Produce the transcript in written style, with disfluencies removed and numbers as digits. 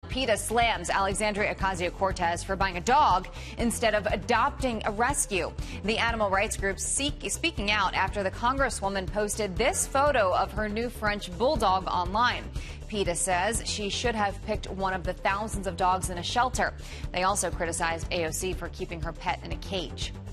Peta slams Alexandria Ocasio-Cortez for buying a dog instead of adopting a rescue. The animal rights group speaking out after the Congresswoman posted this photo of her new French bulldog online. Peta says she should have picked one of the thousands of dogs in a shelter. They also criticized AOC for keeping her pet in a cage.